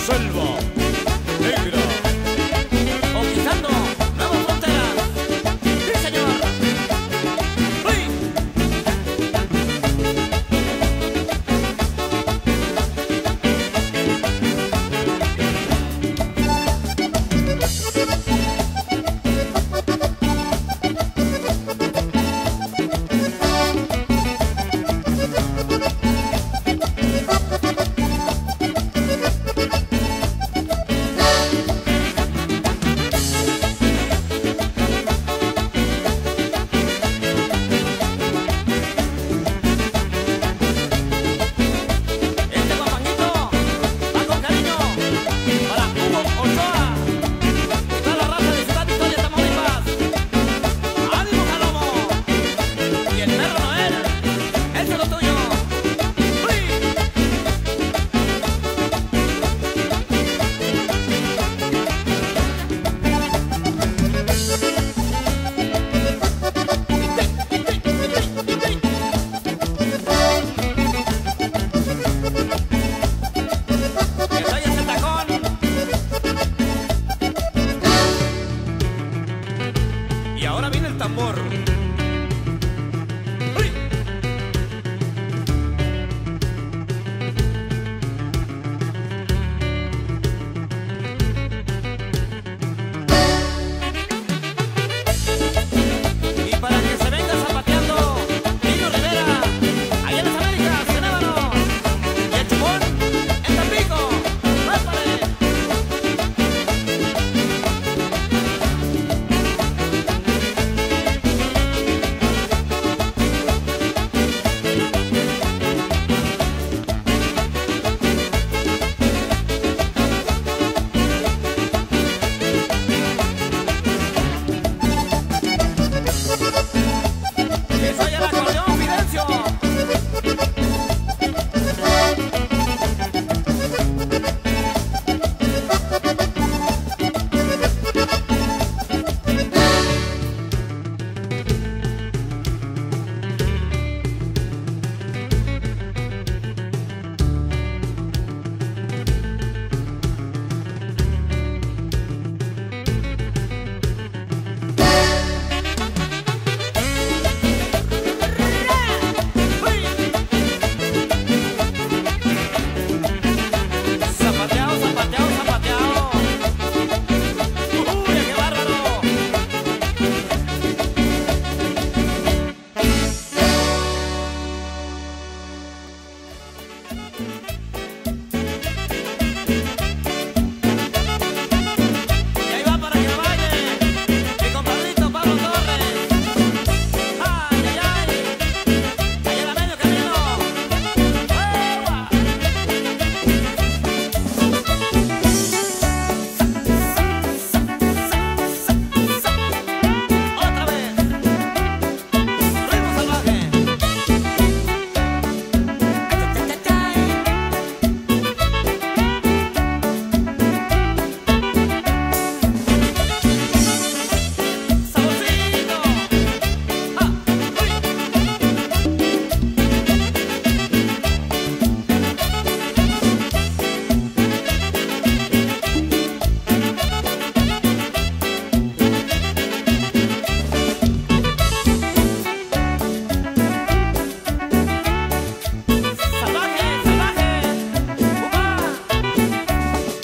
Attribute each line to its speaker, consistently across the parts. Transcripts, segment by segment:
Speaker 1: selva negra,
Speaker 2: conquistando nuevas fronteras. ¡Sí, señor! ¡Uy! Este guapanguito va con cariño para Hugo Ochoa y toda la raza de Ciudad Victoria, Tamaulipas. ¡Ánimo, Jalomo! Y el perro Noel, ese es lo tuyo. ¡Uy! ¡Que traigas el tacón! Y ahora viene el tambor. ¡Uy! Y para que se venga zapateando, Niño Rivera, allá en las Américas, Cenábano, y el Chupón, en Tampico, ¡épale! ¡Que se oiga el acordeón, Fidencio! Zapateado, zapateado, zapateado. ¡Uy, qué bárbaro! Y ahí va para que lo baile mi compadrito Pablo Torres. ¡Ay, ay, ay! Allá en la medio camino. ¡Agua! Otra vez. Ritmo salvaje. Saborcito. ¡Ah! ¡Uy! ¡Salvaje, salvaje! ¡Upa!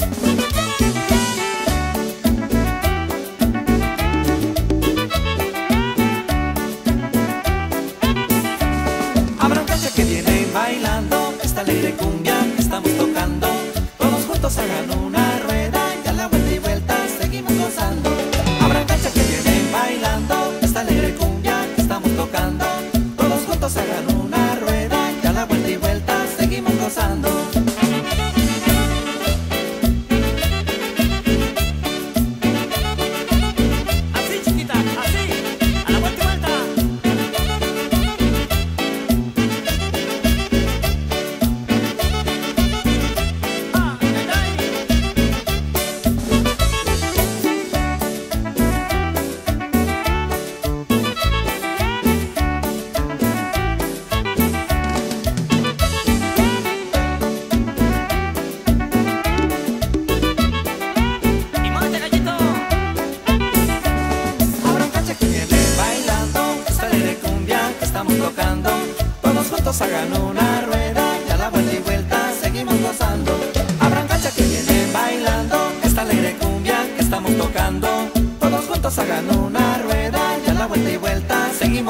Speaker 3: Habrá muchachas que vienen bailando esta alegre cumbia que estamos tocando. Todos juntos hagan una rueda y a la vuelta y vuelta seguimos gozando. Habrá muchachas que vienen bailando esta alegre cumbia que estamos tocando. Todos juntos hagan una rueda y a la vuelta y vuelta seguimos gozando.
Speaker 2: Así, chiquita, así, a la vuelta y vuelta. ¡Ah, ay, ay!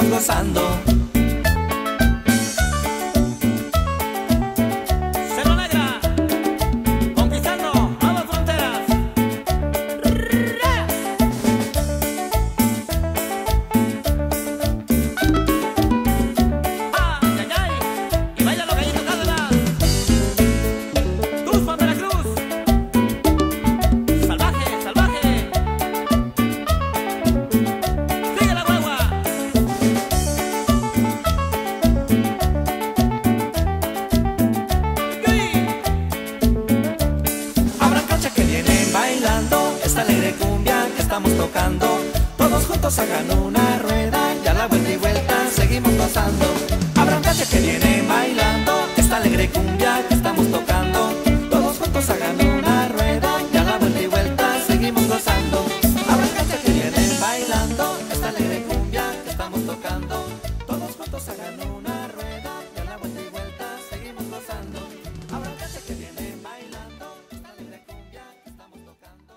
Speaker 3: seguimos gozando.
Speaker 2: Cerro Negra, conquistando nuevas fronteras. Ay, ay, ay, y vaya los gallitos Cárdenas. Tuxpan, Veracruz. Salvaje, salvaje. Sigue la guagua.
Speaker 3: Abran cancha que vienen bailando esta alegre cumbia que estamos tocando. Todos juntos hagan una rueda y a la vuelta y vuelta seguimos gozando. Abran cancha que vienen bailando esta alegre cumbia que estamos tocando. Todos juntos hagan una rueda y a la vuelta y vuelta seguimos gozando. Abran cancha que vienen bailando esta alegre cumbia que estamos tocando. Todos juntos hagan una rueda y a la vuelta y vuelta seguimos gozando. Abran cancha que vienen bailando esta alegre cumbia que estamos tocando.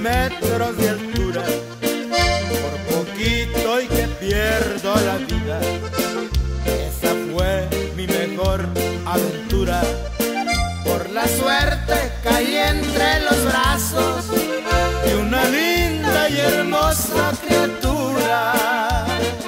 Speaker 1: metros de altura, por poquito y que pierdo la vida. Esa fue mi mejor aventura. Por la suerte caí entre los brazos de una linda y hermosa criatura.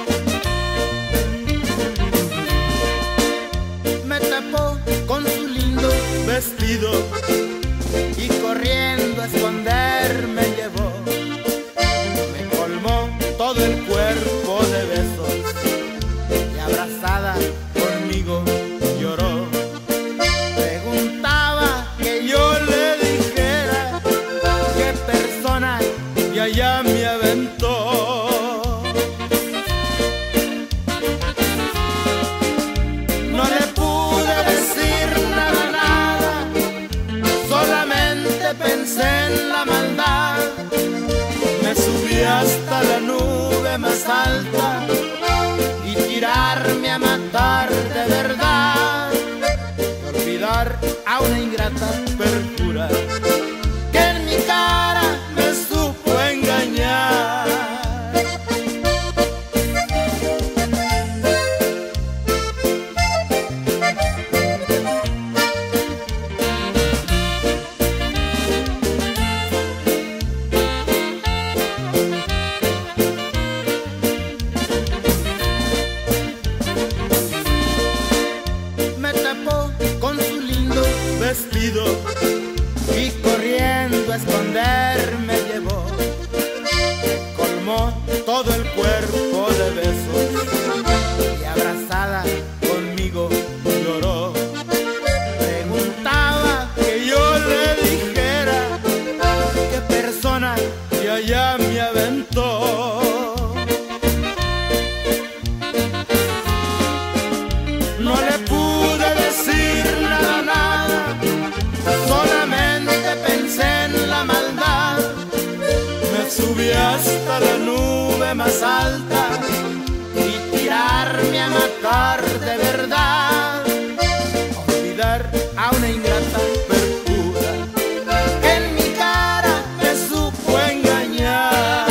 Speaker 1: Me tapó con su lindo vestido y corriendo a esconder me llevó. Me colmó todo el cuerpo de besos y abrazada conmigo lloró. Preguntaba que yo le dijera qué persona y allá me aventó. No le pude decir nada, solamente pensé en la maldad. Me subí hasta la nube más alta y tirarme a matar de verdad. Y olvidar a una ingrata perjura que en mi cara me supo engañar. Vestido y corriendo a esconder me llevó. Me colmó todo el cuerpo de besos y abrazada conmigo lloró. Preguntaba que yo le dijera qué persona y allá me aventó. No le pude decir nada, solamente pensé en la maldad. Me subí hasta la nube más alta y tirarme a matar de verdad. Olvidar a una ingrata perjura que en mi cara me supo engañar.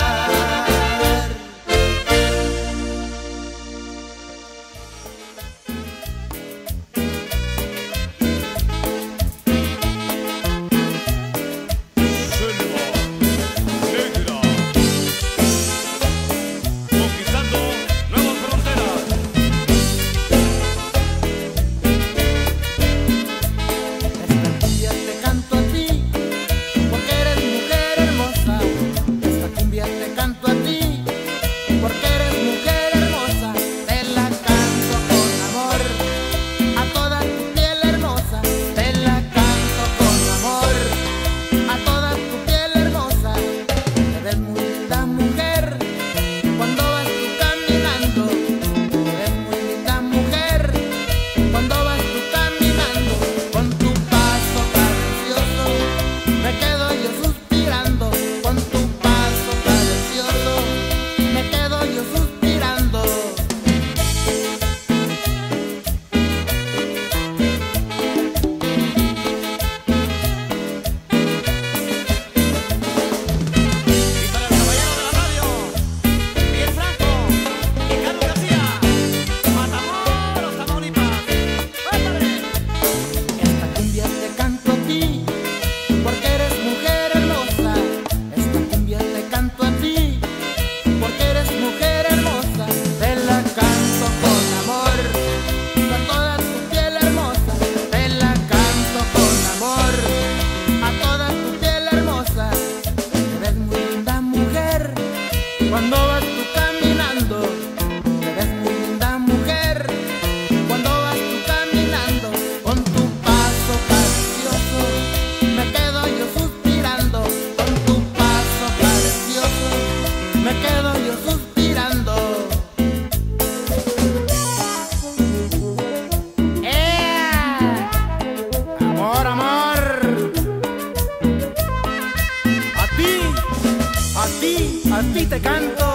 Speaker 1: a ti te canto.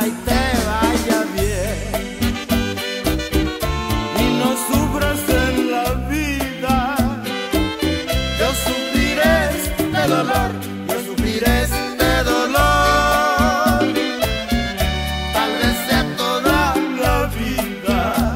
Speaker 1: y te vaya bien. Y no sufras en la vida, yo sufriré este dolor, yo sufriré este dolor, tal vez sea toda la vida.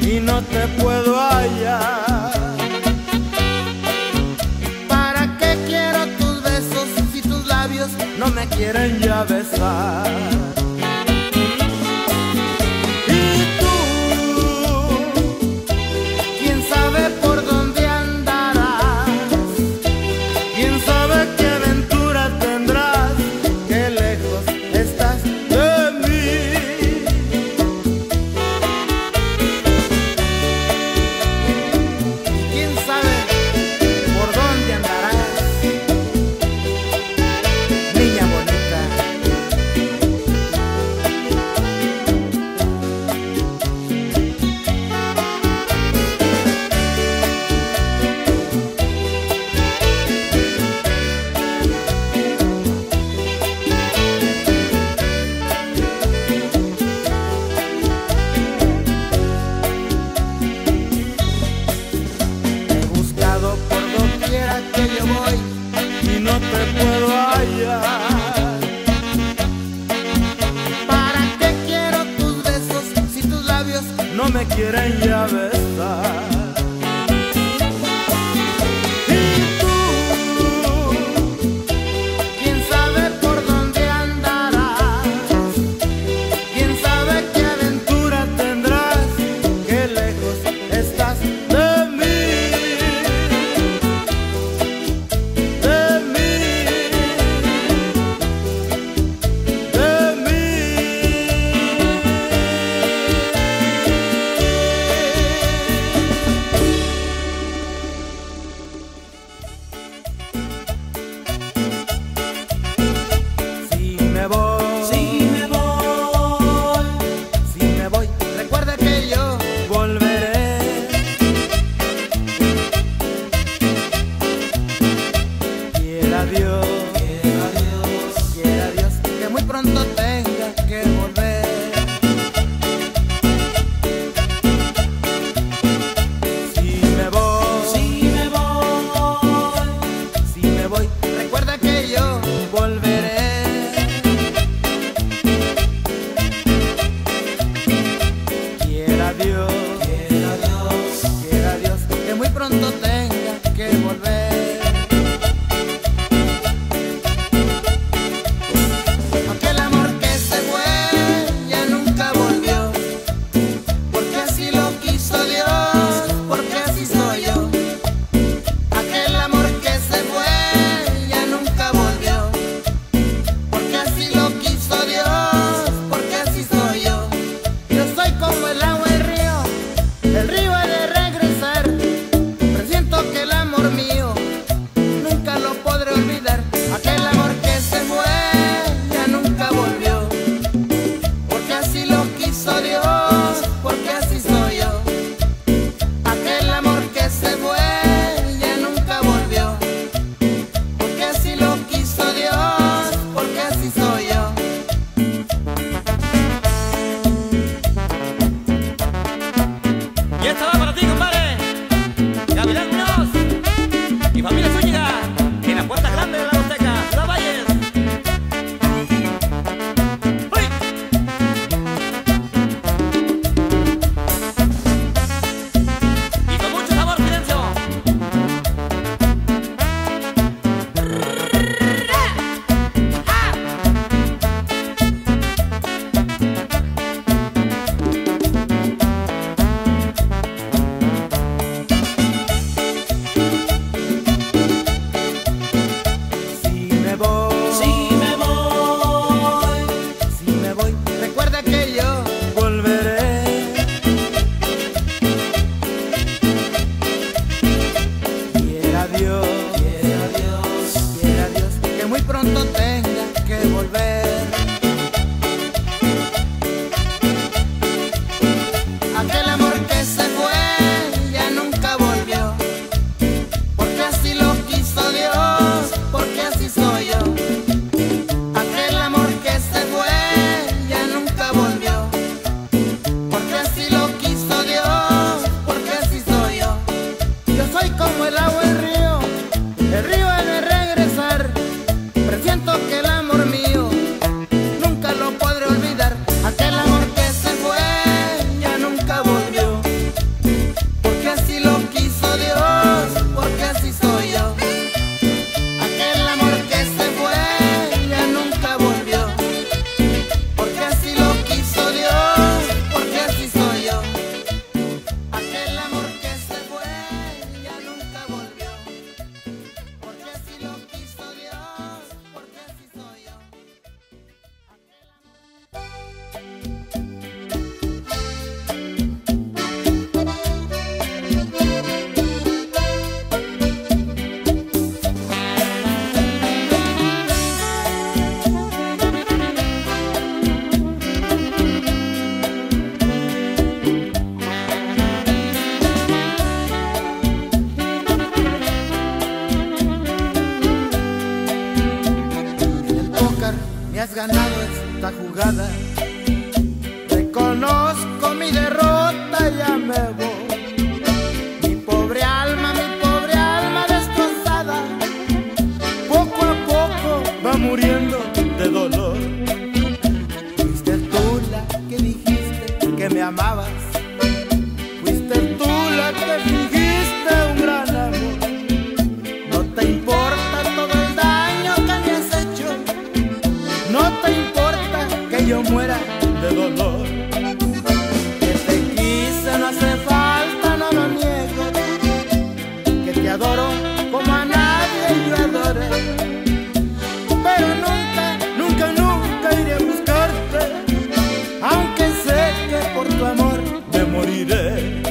Speaker 1: y no te puedo hallar. ¿Para qué quiero tus besos si tus labios no me quieren ya besar? Y tú, quién sabe por dónde andarás, quién sabe qué aventura tendrás, qué lejos estás de mí. Quién sabe por dónde andarás, niña bonita. He buscado por doquiera que yo voy y no te puedo hallar. ¿Para qué quiero tus besos si tus labios no me quieren ya besar? Y tú, quién sabe por dónde andarás, quién sabe qué aventura tendrás, qué lejos estás de mí, de mí, de mí. Si me voy, si me voy, recuerda que yo volveré. Quiera Dios, quiera Dios, que muy pronto tenga que volver. Si me voy, recuerda que yo volveré. Quiera Dios, que muy pronto tenga que volver. Aquel amor que se fue ya nunca volvió, porque así lo quiso Dios, porque así soy yo. Aquel amor que se fue ya nunca volvió, porque así lo quiso Dios, porque así soy yo. Yo soy como el agua del río ha de regresar. Presiento que el amor mío nunca lo podré olvidar. Aquel amor que se fue ya nunca volvió, porque así lo quiso Dios, porque así soy yo. Aquel amor que se fue ya nunca volvió, porque así lo quiso Dios, porque así soy yo.
Speaker 2: Y esta va para ti, compadre. Gavilán Muñoz y familia Zúñiga, en la puerta grande de la Huasteca, Ciudad Valles. ¡Uy! Y con mucho sabor, silencio.
Speaker 1: moriré.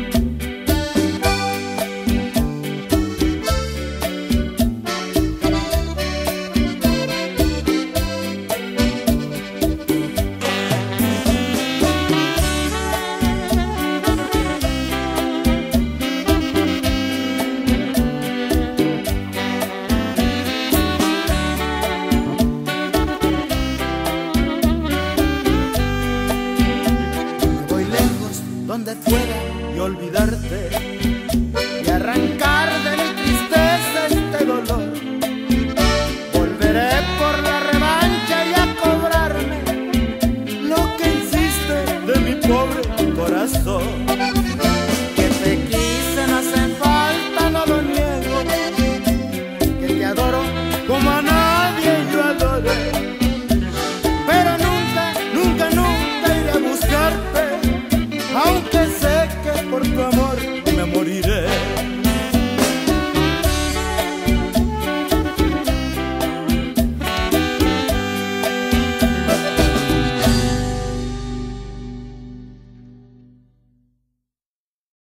Speaker 1: Donde fuera y olvidarte y arrancar de mi tristeza este dolor. Volveré por la revancha y a cobrarme lo que hiciste de mi pobre corazón. Que te quise, no hace falta, no lo niego, que te adoro como a nadie yo adoré. Pero nunca, nunca, nunca iré a buscarte, aunque sé que por tu amor